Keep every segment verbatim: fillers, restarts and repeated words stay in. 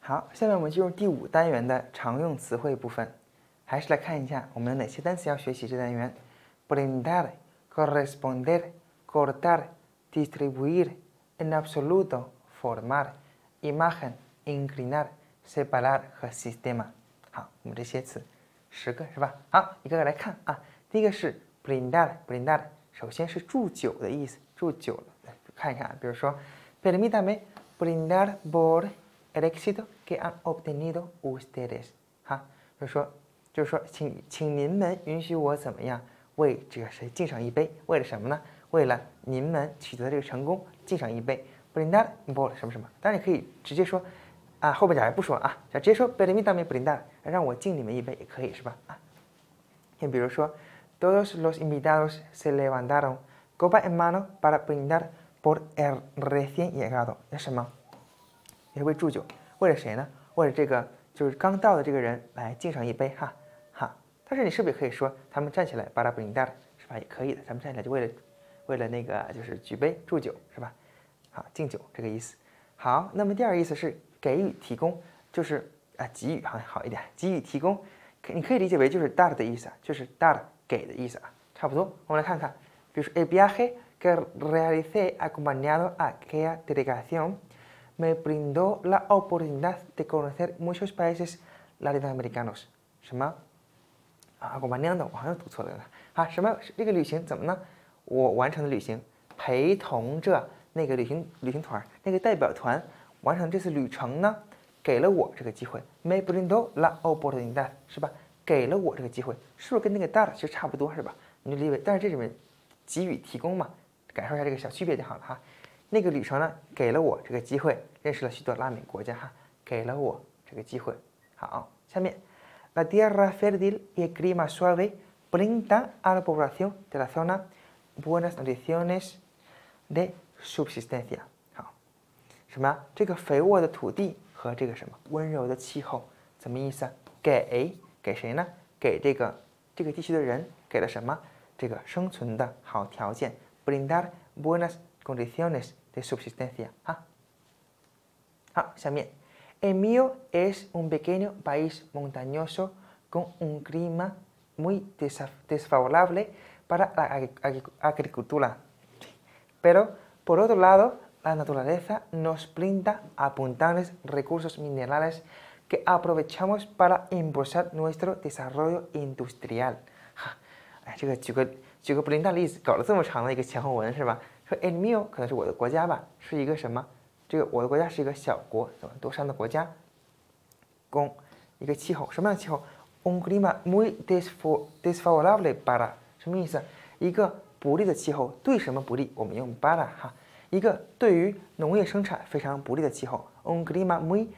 好，下面我们进入第五单元的常用词汇部分，还是来看一下我们有哪些单词要学习。这单元 brindar, corresponder, cortar, distribuir, en absoluto, formar, imagen, inclinar, separar 和 sistema。好，我们这些词十个是吧？好，一个个来看啊。第一个是 brindar，brindar 首先是祝酒的意思，祝酒了。看一看，比如说 permítame brindar por el éxito que han obtenido ustedes。哈，就是说，就是说，请请您们允许我怎么样为这个谁敬上一杯？为了什么呢？为了您们取得这个成功，敬上一杯。brindar por 什么什么？当然你可以直接说啊，后边假如不说啊，就直接说 permítame brindar，让我敬你们一杯也可以是吧？啊，你比如说 todos los invitados se levantaron copa en mano para brindar por el recién llegado。那什么？也是为祝酒，为了谁呢？为了这个就是刚到的这个人来敬上一杯哈哈。但是你是不是也可以说他们站起来 para brindar 是吧？也可以的，咱们站起来就为了为了那个就是举杯祝酒是吧？好，敬酒这个意思。好，那么第二个意思是给予提供，就是啊给予好像好一点，给予提供，你可以理解为就是 dar 的意思啊，就是 dar 给的意思啊，差不多。我们来看看，比如说 el viaje que realicé acompañado a aquella delegación me brindó la oportunidad de conocer muchos países latinoamericanos。什么啊？acompañando，我好像读错了啊？什么？这个旅行怎么呢？我完成的旅行，陪同着那个旅行旅行团那个代表团完成这次旅程呢，给了我这个机会。me brindó la oportunidad， 是吧？给了我这个机会，是不是跟那个 dar 其实差不多是吧？你就理解，但是这里面给予提供嘛，感受一下这个小区别就好了哈。那个旅程呢，给了我这个机会，认识了许多拉美国家哈，给了我这个机会。好，下面 la tierra fértil y el clima suave brindan a la población de la zona buenas condiciones de subsistencia。好，什么？这个肥沃的土地和这个什么温柔的气候，怎么意思啊？给给谁呢？给这个这个地区的人给了什么？这个生存的好条件 ，brindar buenas condiciones de subsistencia。啊，好，下面 el mío es un pequeño país montañoso con un clima muy desfavorable para la agricultura, pero por otro lado la naturaleza nos brinda abundantes recursos minerales que aprovechamos para impulsar nuestro desarrollo industrial。哈，哎，这个举个举个不灵的例子，搞了这么长的一个前后文是吧？说 el mío 可能是我的国家吧，是一个什么？这个我的国家是一个小国，对吧？多山的国家。con 一个气候，什么样的气候 ？un clima muy desfavorable para 什么意思？一个不利的气候，对什么不利？我们用 para 哈，一个对于农业生产非常不利的气候 ，un clima muy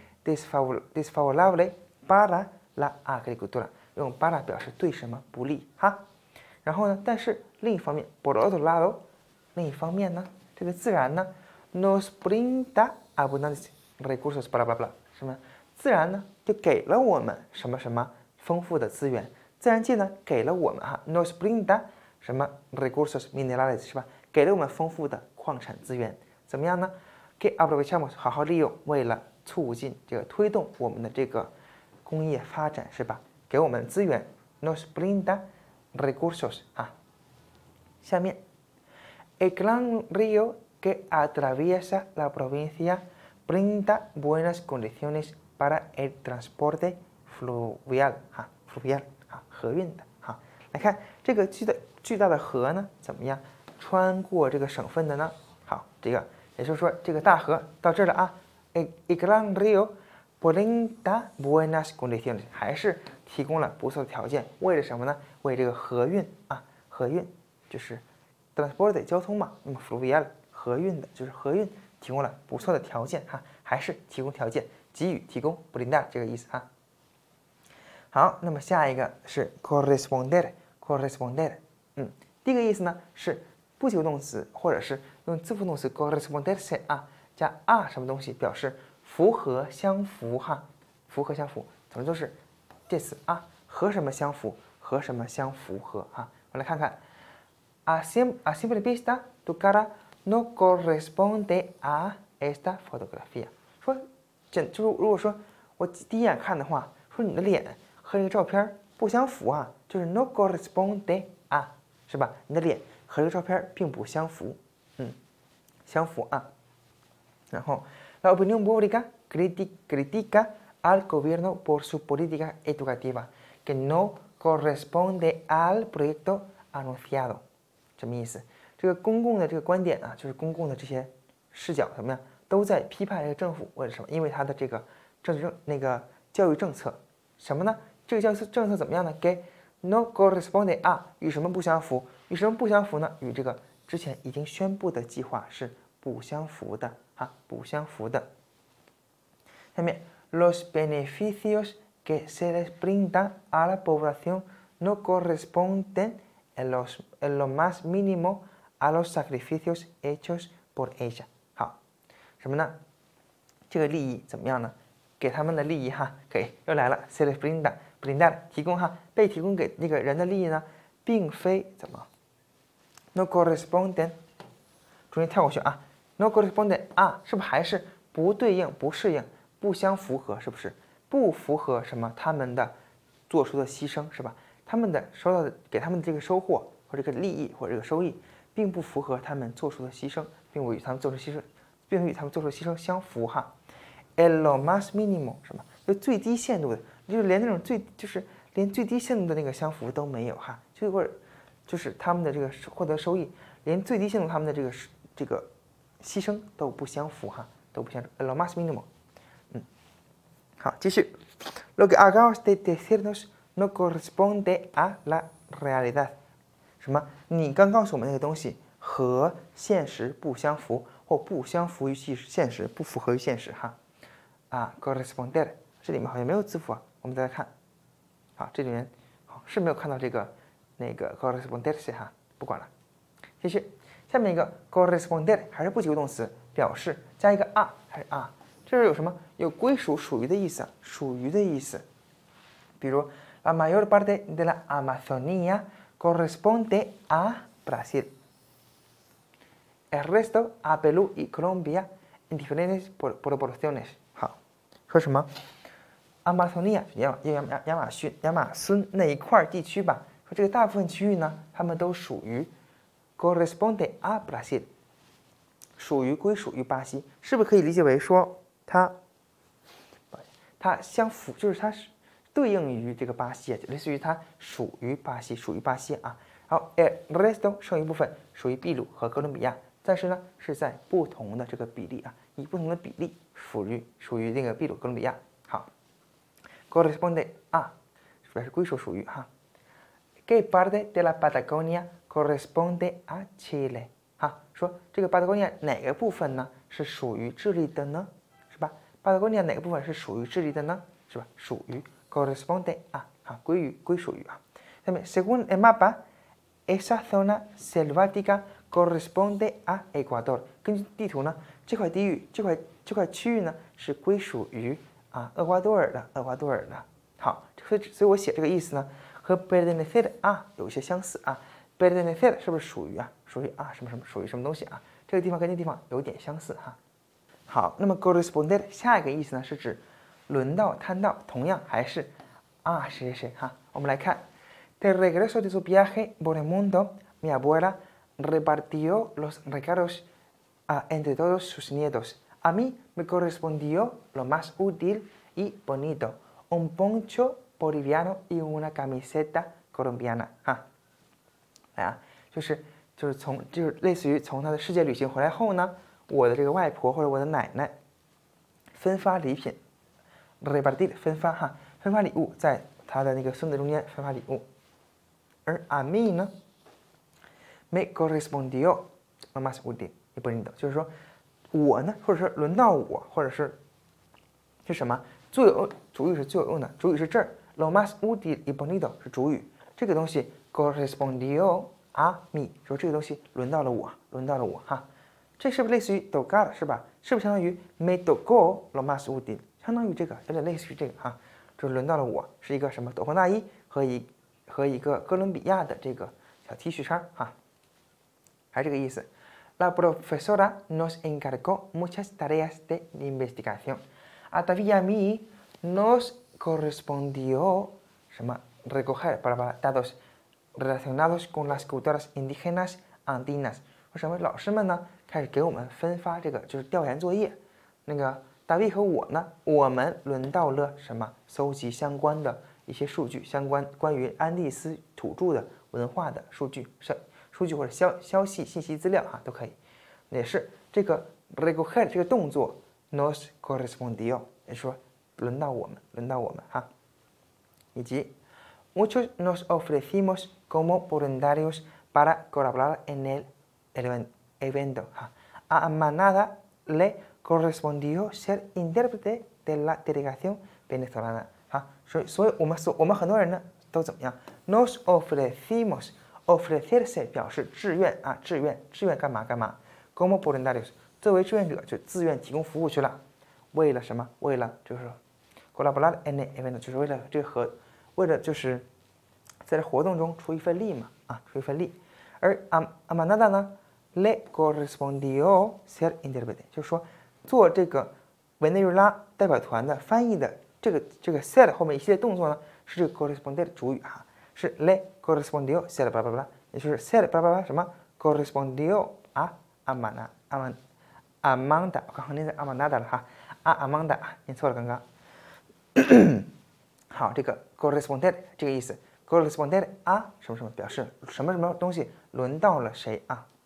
desfavorable para la agricultura， 用 para 表示对什么不利哈。然后呢，但是另一方面 por otro lado， 另一方面呢，这个自然呢 nos brinda abundantes recursos bla bla bla， 什么？自然呢就给了我们什么什么丰富的资源，自然界呢给了我们哈 nos brinda 什么 recursos minerales 是吧？给了我们丰富的矿产资源，怎么样呢？给 aprovechamos 好好利用，为了促进这个推动我们的这个工业发展是吧？给我们资源 nos brinda recursos 啊。下面 el gran río que atraviesa la provincia brinda buenas condiciones para el transporte fluvial 哈 fluvial 哈河运的哈。来看这个巨大巨大的河呢怎么样穿过这个省份的呢？好，这个也就是说这个大河到这儿了啊。el gran río brinda buenas condiciones 还是提供了不错的条件，为了什么呢？为这个河运啊，河运就是 transporte 交通嘛，那么 fluvial 河运的就是河运提供了不错的条件哈，还是提供条件。给予提供 brindar 这个意思哈。好，那么下一个是 corresponder corresponder， 嗯，第一个意思呢是不及物动词或者是用自负动词 corresponderse 啊加啊什么东西表示符合相符哈，符合相符，总之都是这词啊和什么相符和什么相符合哈。我们来看看 a simple vista tu cara no corresponde a esta fotografía， 说。就是如果说我第一眼看的话，说你的脸和这个照片不相符啊，就是 no corresponde 啊，是吧？你的脸和这个照片并不相符，嗯，相符啊。然后 la opinión pública critica al gobierno por su política educativa que no corresponde al proyecto anunciado， 什么意思？这个公共的这个观点啊，就是公共的这些视角怎么样，都在批判这个政府，为什么？因为他的这个政治政那个教育政策，什么呢？这个教育政策怎么样呢？给 no corresponde a 与什么不相符？与什么不相符呢？与这个之前已经宣布的计划是不相符的啊，不相符的。下面 los beneficios que se les brinda a la población no corresponden en los en lo más mínimo a los sacrificios hechos por ella。好，什么呢？这个利益怎么样呢？给他们的利益哈，给又来了 se les brinda brindar 提供哈，被提供给那个人的利益呢，并非怎么 no corresponden， 中间跳过去啊 ，no corresponden 啊，是不是还是不对应、不适应、不相符合？是不是不符合什么他们的做出的牺牲是吧？他们的收到的给他们的这个收获或者这个利益或者这个收益，并不符合他们做出的牺牲，并不与他们做出牺牲，并不与他们做出牺牲相符哈。el lo más mínimo 什么？就最低限度的，就是连那种最就是连最低限度的那个相符都没有哈，就或者就是他们的这个获得收益，连最低限度他们的这个这个牺牲都不相符哈，都不相符。el lo más mínimo， 嗯，好，继续。Lo que acabas de decirnos no corresponde a la realidad。什么？你刚告诉我们那个东西和现实不相符，或不相符于现实，不符合于现实哈。啊 ，corresponder， 这里面好像没有字符啊，我们再来看。好，这里面好是没有看到这个那个 corresponderse 哈，不管了。继续，下面一个 corresponder 还是不及物动词，表示加一个 a 还是 a， 这是有什么？有归属、属于的意思，属于的意思。比如 la mayor parte de la Amazonía corresponde a Brasil。el resto a Perú y Colombia en diferentes proporciones。好，说什么？阿马索尼亚亚亚亚亚马逊亚马孙那一块地区吧，说这个大部分区域呢，它们都属于 corresponde a Brasil， 属于归属于巴西，是不是可以理解为说它它相符，就是它是对应于这个巴西，类似于它属于巴西，属于巴西啊。然后 el resto 剩余部分属于秘鲁和哥伦比亚。但是呢，是在不同的这个比例啊，以不同的比例属于属于那个秘鲁、哥伦比亚。好 ，corresponde a 表示归属属于哈。¿Qué parte de la Patagonia corresponde a Chile？ 哈，说这个巴塔哥尼亚哪个部分呢是属于智利的呢？是吧？巴塔哥尼亚哪个部分是属于智利的呢？是吧？属于 corresponde a 哈，归于归属于啊。下面 según el mapa esa zona selvática corresponde a Ecuador。根据地图呢，这块地域、这块这块区域呢是归属于啊厄瓜多尔的，厄瓜多尔的。好，所以所以我写这个意思呢，和 pertenecer a 有一些相似啊。pertenecer 是不是属于啊？属于啊什么什么属于什么东西啊？这个地方跟这个地方有点相似哈。好，那么 corresponder 下一个意思呢是指轮到、摊到，同样还是啊谁谁谁哈。我们来看 ，de regreso de su viaje por el mundo, mi abuela repartió los regalos a, entre todos sus nietos. A mí me correspondió lo más útil y bonito, un poncho boliviano y una camiseta colombiana. 哈，来啊，就是就是从就是类似于从他的世界旅行回来后呢，我的这个外婆或者我的奶奶分发礼品 ，repartir 分发哈，分发礼物，在他的那个孙子中间分发礼物，而 a mí 呢？me correspondió lo más útil y bonito， 就是说，我呢，或者说轮到我，或者是是什么？最有主语是最有用的，主语是这儿 lo más útil y bonito 是主语，这个东西 correspondió a mí， 说这个东西轮到了我，轮到了我哈，这是不是类似于 tocar 是吧？是不是相当于 me tocó lo más útil？ 相当于这个，有点类似于这个哈，就是轮到了我，是一个什么斗篷大衣和一和一个哥伦比亚的这个小 T 恤衫哈。还是这个意思。La profesora nos encargó muchas tareas de investigación. A David y a mí nos correspondió 什么 recoger 巴拉巴拉 datos relacionados con las culturas indígenas andinas。说什么？老师们呢开始给我们分发这个就是调研作业。那个大卫和我呢，我们轮到了什么？搜集相关的一些数据，相关关于安第斯土著的文化的数据、消数据或者消消息、信息资料啊，都可以。也是这个 recoger 这个动作 nos correspondió， 也就是说轮到我们，轮到我们哈。以及 muchos nos ofrecimos como voluntarios para colaborar en el evento 哈。A Manada le correspondió ser intérprete de la delegación venezolana 啊，所以所以我们所我们很多人呢都怎么样 ？Nos ofrecimos ofrecerse 表示志愿啊，志愿志愿干嘛干嘛 ？Como voluntarios 作为志愿者就自愿提供服务去了，为了什么？为了就是 colaborar en el evento 就是为了这个和为了就是在这活动中出一份力嘛啊，出一份力。而 a a Manada 呢 le correspondió ser intérprete 就是说做这个委内瑞拉代表团的翻译的。这个这个 ser 后面一系列动作呢，是这个 corresponder 的主语哈，是 le correspondió ser 巴拉巴拉，也就是 ser 巴拉巴拉什么 correspondió a Amanda Amanda Amanda， 我刚刚念成 Amanda 了哈，啊 Amanda 念错了刚刚。好，这个 corresponder 这个意思 corresponder a 什么什么表示什么什么东西轮到了谁啊？